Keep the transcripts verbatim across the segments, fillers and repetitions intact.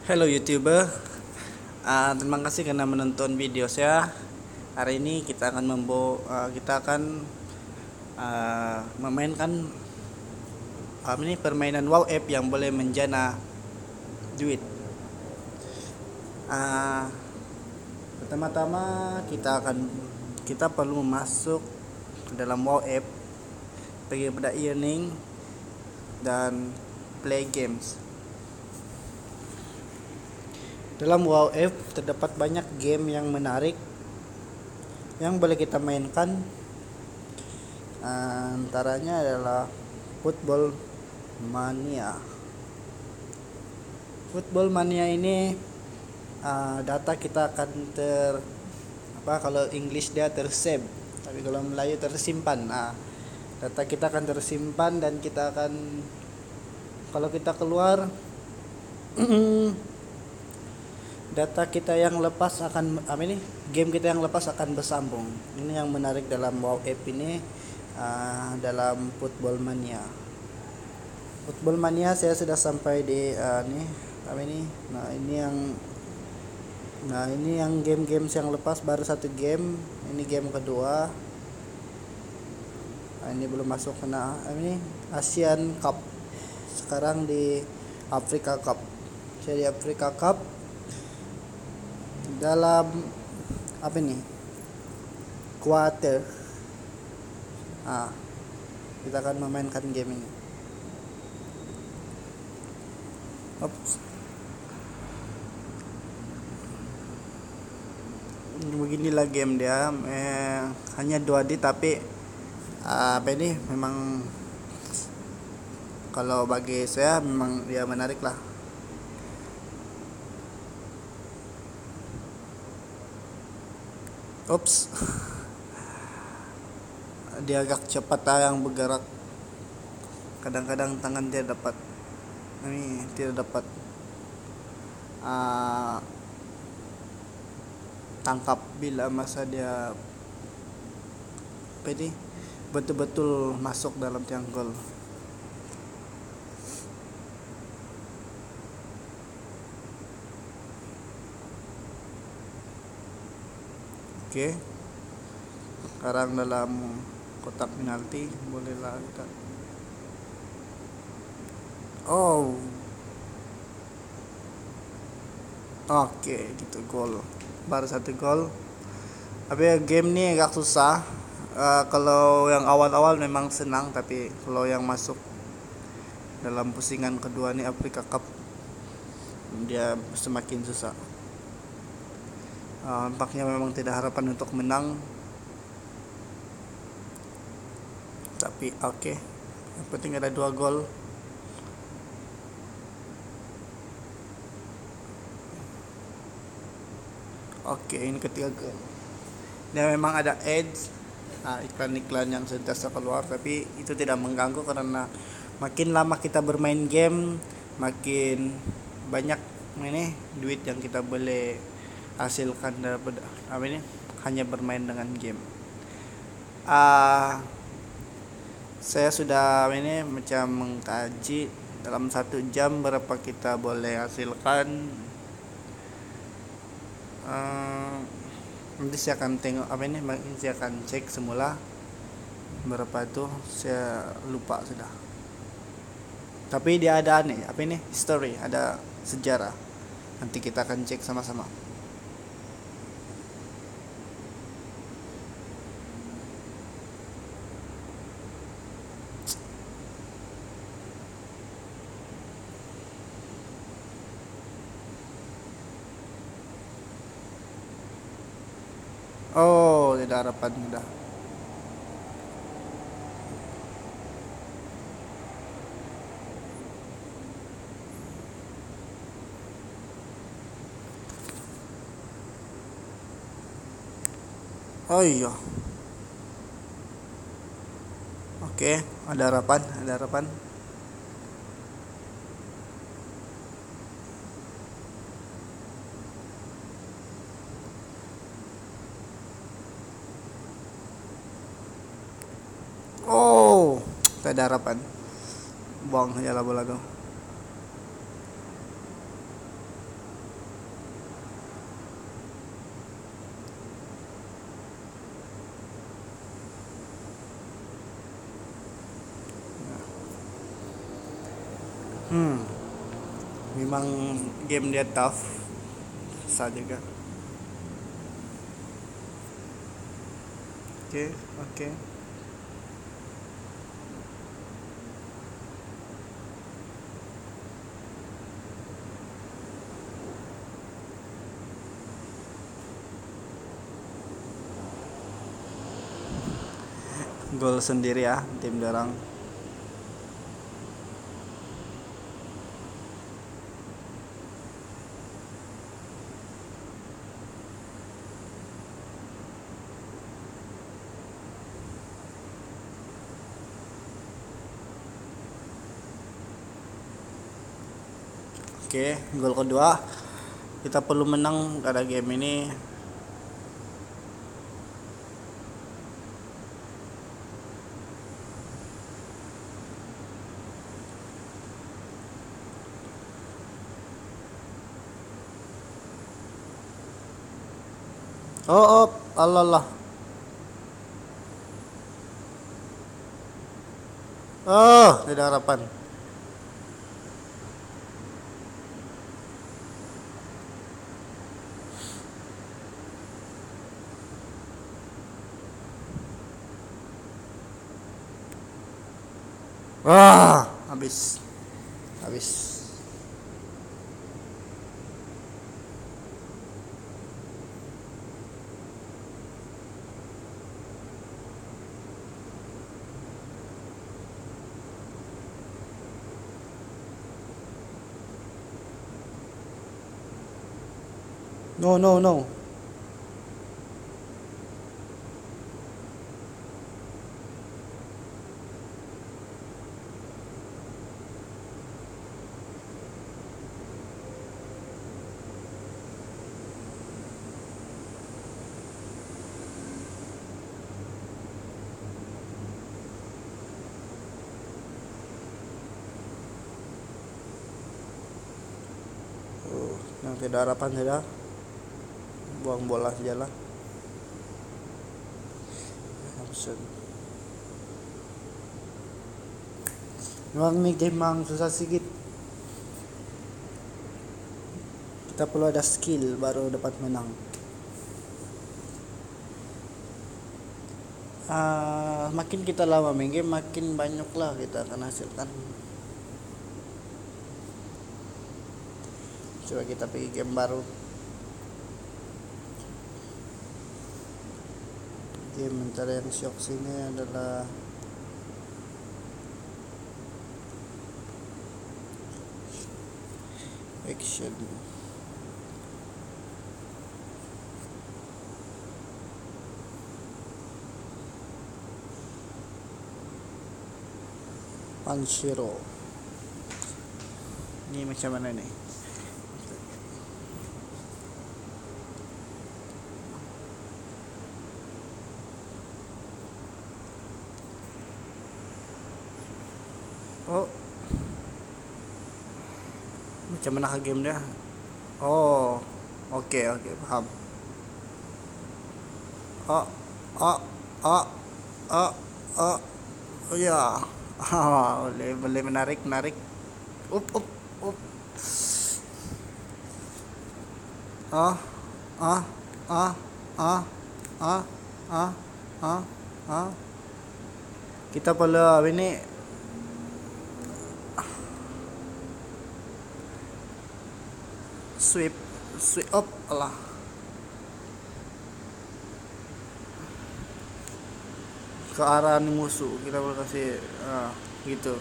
Hello YouTuber. Ah, terima kasih karena menonton video saya. Hari ini kita akan membawa ah, kita akan ah, memainkan ah, ini permainan Wow App yang boleh menjana duit. Ah, Pertama-tama kita akan kita perlu masuk ke dalam Wow App, pergi pada earning dan play games. Dalam Wow App terdapat banyak game yang menarik yang boleh kita mainkan. Antaranya adalah Football Mania. Football Mania ini uh, data kita akan ter apa kalau English dia tersave, tapi kalau Melayu tersimpan. Nah, data kita akan tersimpan dan kita akan kalau kita keluar data kita yang lepas akan apa ini game kita yang lepas akan bersambung. Ini yang menarik dalam Wow App ini. Uh, dalam Football Mania. Football Mania saya sudah sampai di uh, nih apa ini. Nah, ini yang Nah, ini yang game-game yang lepas baru satu game. Ini game kedua. Nah, ini belum masuk kena ini Asian Cup. Sekarang di Africa Cup. Saya di Africa Cup dalam apa ini? Quarter. Ah, kita akan memainkan game ini. Oops. Beginilah game dia, eh, hanya dua D tapi uh, apa ini memang kalau bagi saya memang dia menarik lah. Oops. Dia agak cepat yang bergerak. Kadang-kadang tangan dia dapat ini tidak dapat uh, tangkap bila masa dia apa ini betul-betul masuk dalam tiang gol. Oke, sekarang dalam kotak penalti bolehlah kita. Oh, oke, gitu gol. Baru satu gol. Tapi game ini agak susah. Uh, kalau yang awal-awal memang senang, tapi kalau yang masuk dalam pusingan kedua nih Africa Cup dia semakin susah. Uh, nampaknya memang tidak harapan untuk menang. Tapi oke, okay. Yang penting ada dua gol. Oke, okay, ini ketiga gol. Dia memang ada ads, nah, iklan-iklan yang sentiasa keluar, tapi itu tidak mengganggu karena makin lama kita bermain game, makin banyak ini duit yang kita boleh hasilkan daripada apa ini hanya bermain dengan game. Uh, saya sudah ini macam mengkaji dalam satu jam berapa kita boleh hasilkan. Uh, nanti saya akan tengok apa ini saya akan cek semula berapa itu, saya lupa sudah, tapi dia ada nih apa ini history, ada sejarah, nanti kita akan cek sama-sama. Oh, tidak harapan sudah. Oh iya. Oke, ada harapan, ada harapan. Oh, tidak ada harapan. Buang saja lah bola tuh. Hmm, memang game dia tough, susah juga. Oke, oke. Gol sendiri ya tim dorang. Oke, gol kedua. Kita perlu menang pada game ini. Oh, oh, Allah Allah. Oh, tidak harapan. Wah, habis. Habis. No, no, no. Oh, yang tidak harapan tidak. Buang bola saja lah. Absen. Memang nih game mang susah sedikit. Kita perlu ada skill baru dapat menang. Uh, makin kita lama main game, makin banyak lah kita akan hasilkan. Coba kita pergi game baru. Game antara yang shock sini adalah action. Panshiro. Ini macam mana nih? Oh, macam mana ke game dia? Oh, oke okay, oke okay, paham. Oh, oh, oh, oh, oh, oh ya. Oh, boleh boleh menarik menarik. Up up up. Ah ah ah ah ah ah ah ah. Kita perlu ini sweep sweep up Allah. Ke arah musuh kita perlu kasih ah, gitu.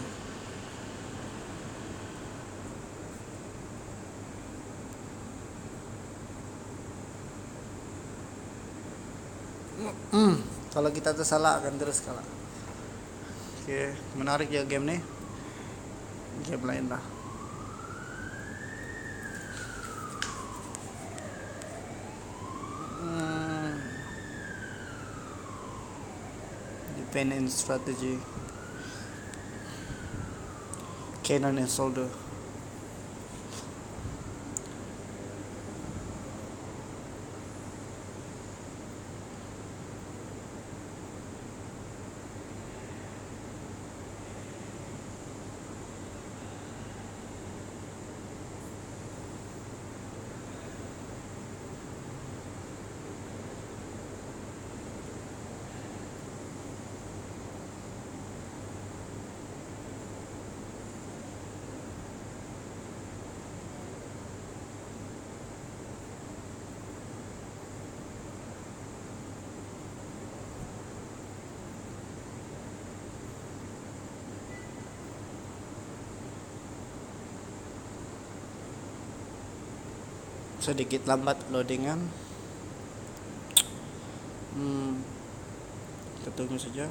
Hmm, kalau kita tersalah akan terus kalah. Oke, menarik ya game nih. Game lain lah. Hmm, defend and strategy. Cannon and soldier. sedikit lambat loadingan. hmm, kita tunggu saja.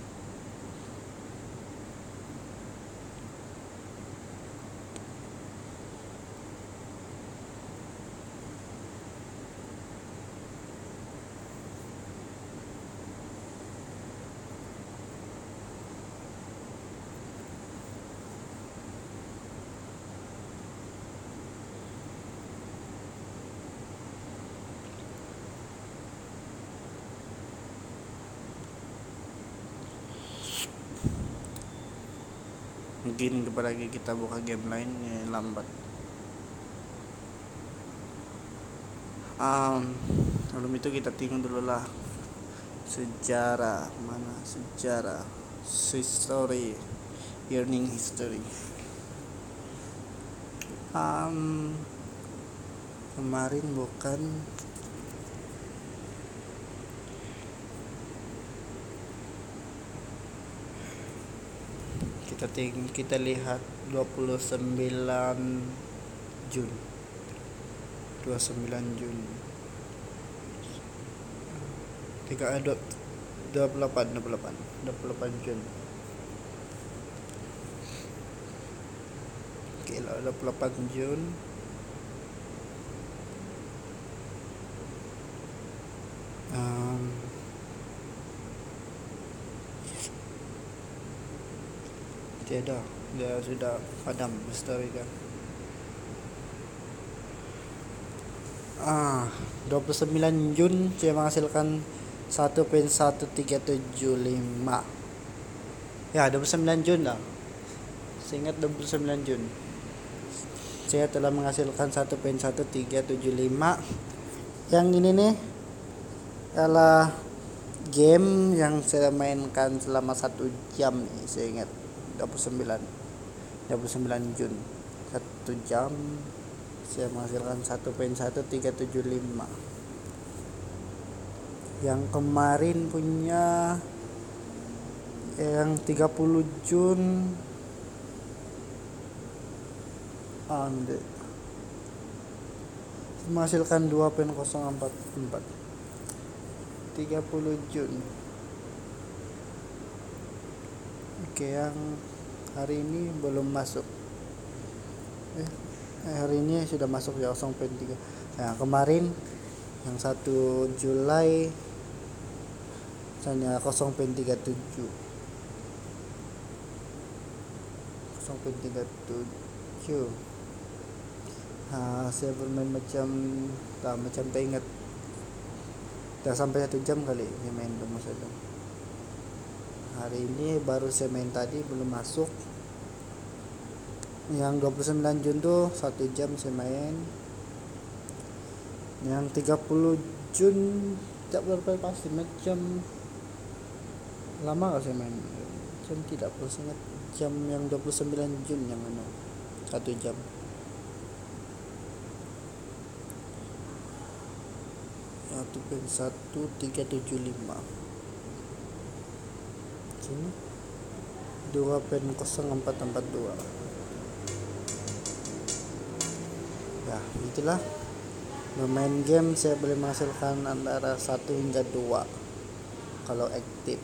Mungkin lagi kita buka game lain ya, lambat. um, Sebelum itu kita tengok dulu lah sejarah, mana sejarah, history, earning history. um, Kemarin bukan kita ting kita lihat dua puluh sembilan Jun dua puluh sembilan Jun tiga dua puluh delapan dua puluh delapan dua puluh delapan Jun. Oke lah, dua puluh delapan Jun. um, Tiada, dia sudah padam history kan. Ah, dua puluh sembilan Jun saya menghasilkan satu koma satu tiga tujuh lima. Ya, dua puluh sembilan Jun lah. Saya ingat dua puluh sembilan Jun. Saya telah menghasilkan satu koma satu tiga tujuh lima. Yang ini nih adalah game yang saya mainkan selama satu jam nih, saya ingat. dua puluh sembilan Jun, satu jam saya menghasilkan satu koma satu tiga tujuh lima. Yang kemarin punya yang tiga puluh Jun ande menghasilkan dua koma nol empat empat. Tiga puluh Jun. Oke, yang hari ini belum masuk. Eh, hari ini sudah masuk ya nol koma tiga. Nah, kemarin yang satu Juli hanya nol koma tiga tujuh. nol koma tiga tujuh. Nah, saya bermain macam tak macam tak ingat. Dah sampai satu jam kali saya main demo saja. Hari ini baru saya main tadi, belum masuk. Yang dua puluh sembilan Jun tuh satu jam saya main. Yang tiga puluh Jun tak berapa pasti macam lama gak saya main. Jam tidak perlu sangat. Jam yang dua puluh sembilan Jun yang mana satu jam. satu koma satu tiga tujuh lima. Sini dua koma nol empat empat dua. Ya, itulah. Bermain game saya boleh menghasilkan antara satu hingga dua kalau aktif.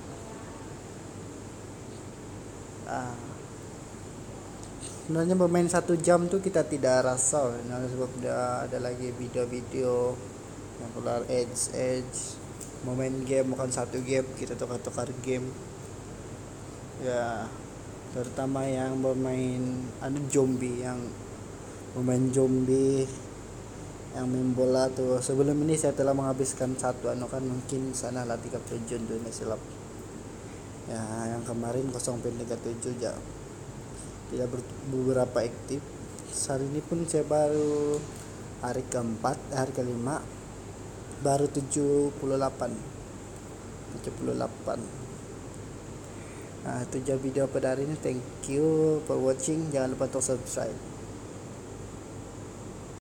Ah. Sebenarnya bermain satu jam tuh kita tidak rasa, nah, sebab dia ada lagi video-video yang keluar edge edge. Mau main game bukan satu game, kita tukar-tukar game. Ya, terutama yang bermain ada zombie, yang bermain zombie, yang main bola tuh. Sebelum ini saya telah menghabiskan satu anu kan, mungkin sana lah tiga puluh Jun tuh silap. Ya, yang kemarin nol koma tiga tujuh aja. Tidak beberapa aktif. Hari ini pun saya baru hari keempat, hari kelima baru tujuh puluh delapan. Nah, itu aja video pada hari ini. Thank you for watching. Jangan lupa untuk subscribe.